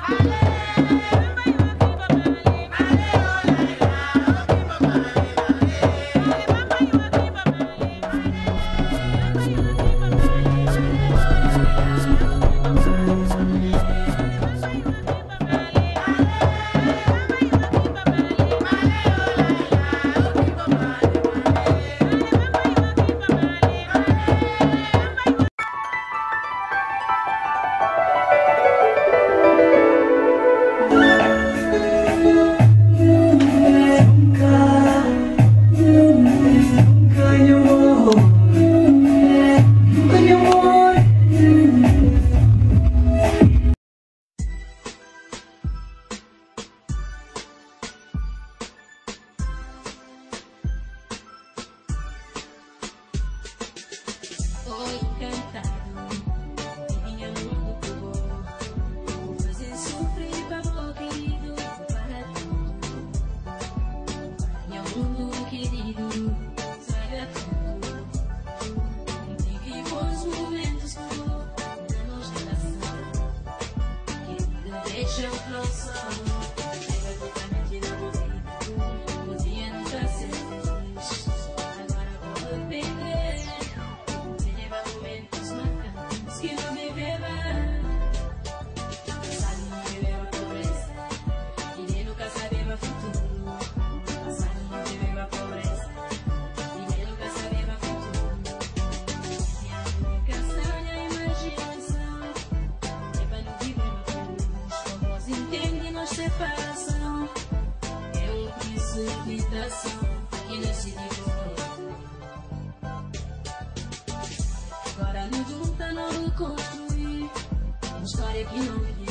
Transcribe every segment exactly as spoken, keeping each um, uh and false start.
Agora nos junta, não construir uma história que não viver.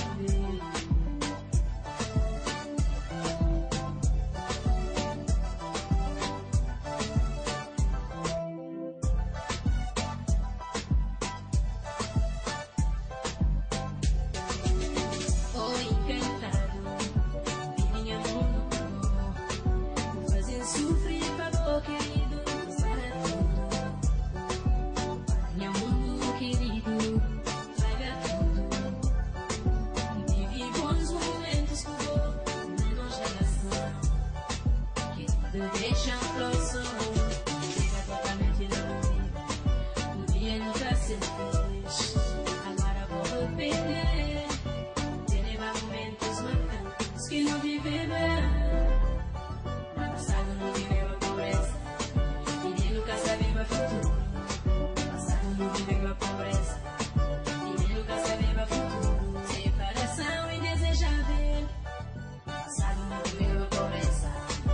Deixa a próxima, chega totalmente na vida. O dia nunca se fez, agora vou repetir. Te levar momentos marcantes que não viver bem. No passado não viveu a pobreza, e nem nunca sabia o futuro. No passado não viveu a pobreza, e nem nunca sabia o futuro. Separação indesejável. No passado não viveu a pobreza.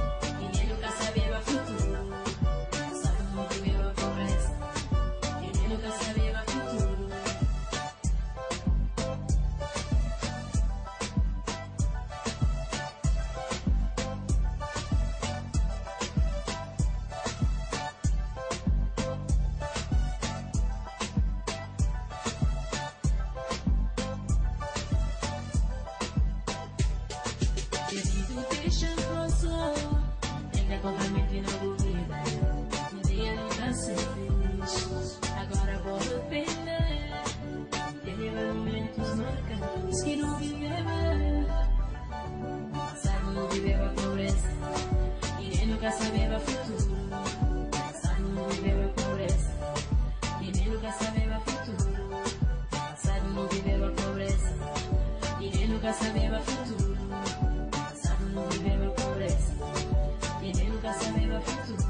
Deixa passar, ainda completamente na dúvida. Um dia nunca se fez, agora vou repetir. Teve momentos marcantes que não viveu. Passado não viveu a pobreza, e nem nunca sabia o futuro. Passado não viveu a pobreza, e nem nunca sabia o futuro. Passado não viveu a pobreza, e nem nunca sabia o futuro. Não viveu a pobreza, e nem nunca sabia o futuro.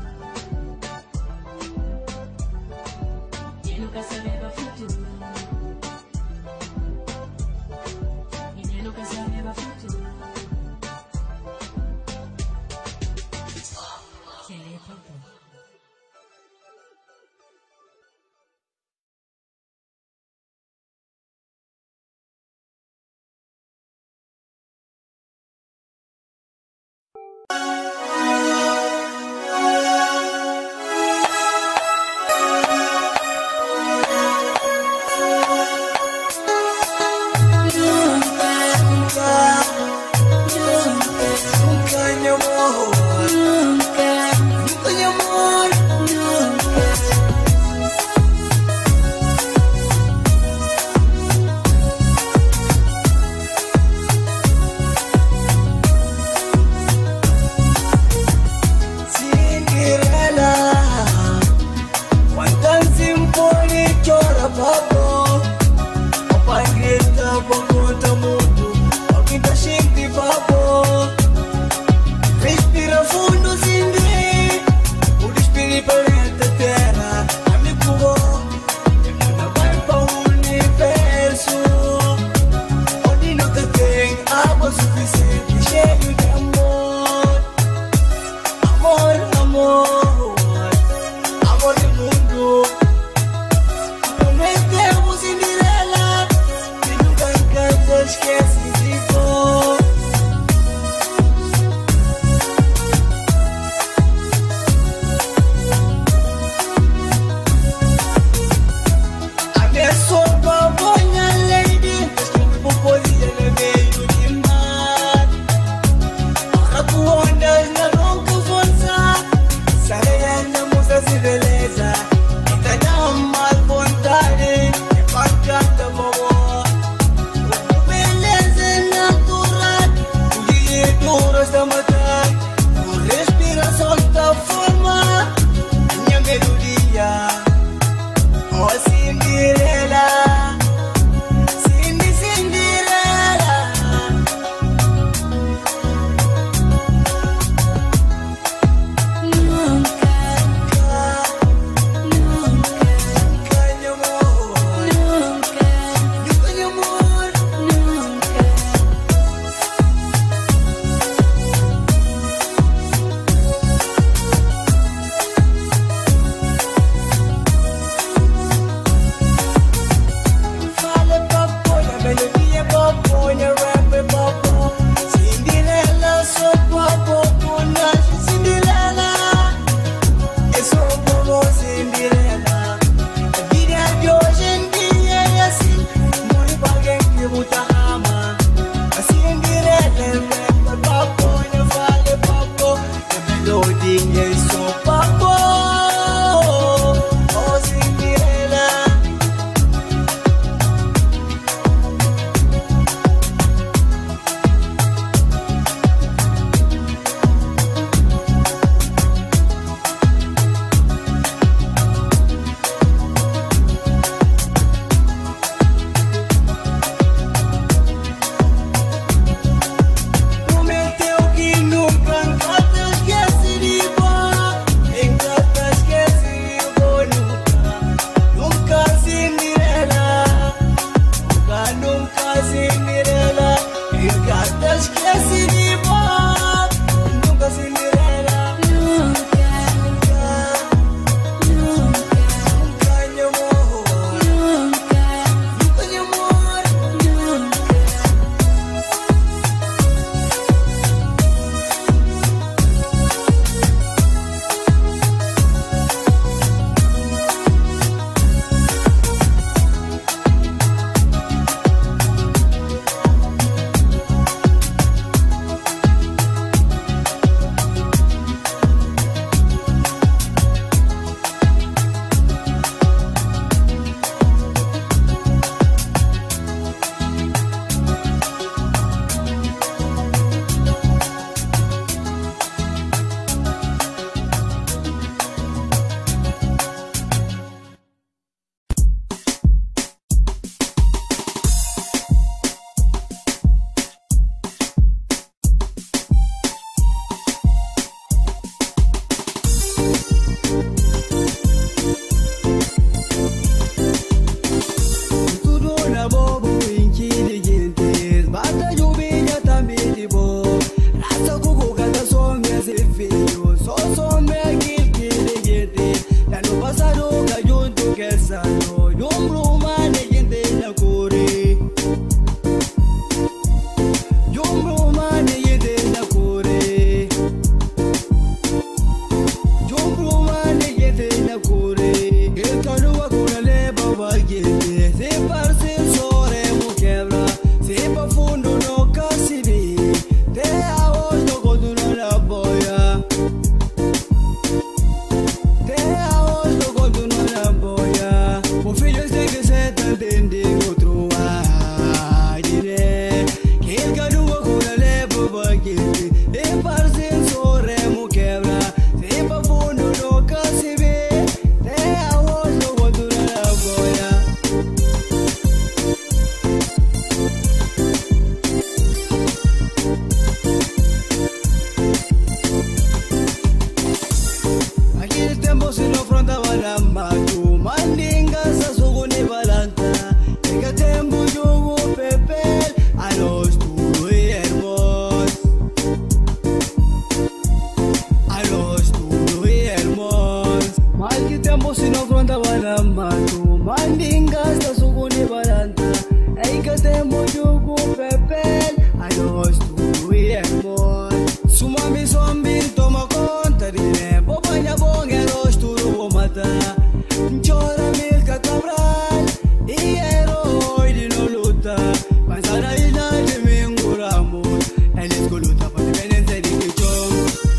E nunca sabia o futuro. E nem nunca sabia o futuro. Que ele é bom. melodía popo, en el rap popo. Cinderella, so popo, una Cinderella. Eso como Cinderella. La vida de hoy en día es así. Muy bagué que buta ama. Cinderella, el rap popo, en el vale popo. La melodía es so popo. Oh, Cinderella. Prometeu que nunca te esqueceria, nunca te esqueceria, nunca, nunca Cinderella, nunca, nunca Cinderella, nunca te esqueceria, nunca Cinderella, Nunca, nunca, nunca, nunca mi amor, nunca, nunca mi amor. nunca. Tudo na bobo inteligentes, bata jovem também de boa. Raça cuco cada som é ser feio, só som é inteligente. Já no passado caiu que sano, um bruma gente na core. Um bruma gente na core. Um bruma gente na core. Que canoa com leva baguete, se parece sore mu quebra, se pa fundo no casibi, te aos no continua na boia, te aos no continua na boia. O filho tem que ser tende outro ai dire, que canoa com leva baguete, se parece sore mu quebra, se pa fundo no casibi, te aos no continua na boia. Aquele tempo se não frontava na mato, mandinga sa sugo ni balanta. Aquele tempo jogo pepel, a nós tudo é hermoso. A nós tudo é hermoso. Mas que tempo se não frontava na mato, mandinga sa sugo ni balanta. Aquele tempo jogo pepel, a nós tudo é hermoso. Suma mi zombie toma conta de né, bobanha bom é nós tudo vou matar. Chora milka cabral, e herói de não luta. Mas a ilha de minguramo, eles que luta para independência de Kichom.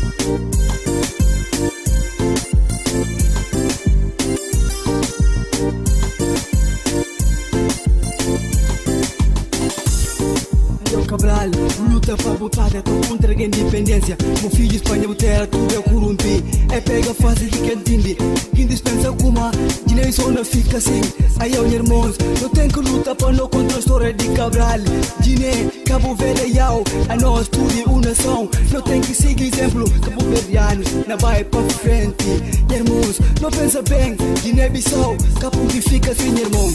Yo Cabral, luta para botar contra a independência. Meu filho espanhol terra tudo é curumpi. É pega fácil de quem entende. Quem dispensa kuma, de nem só não fica assim. Aí eu irmãos, não tem que lutar para não contra a história de Cabral. Guiné, Cabo Verde e Yao, a nós tudo é uma nação. Não tem que seguir exemplo, Cabo Verdeanos, não vai para frente. Irmãos, não pensa bem, Guiné-Bissau, Cabo que fica assim, irmão.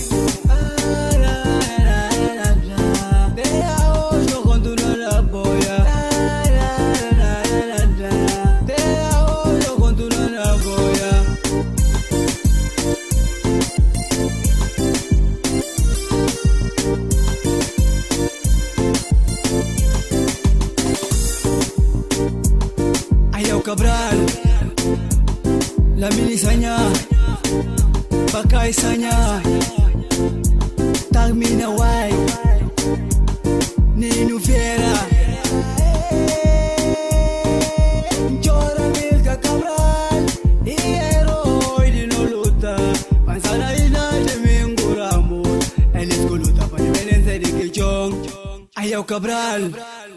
Cabral, la milisanya, Bakay Sanya, Tagmina Way, Ninu Fiera, Chora Milka Cabral, y héroe de no luta, Pansana ina de Minguramo, el escoluta para el de Kichong, Ayaw Cabral.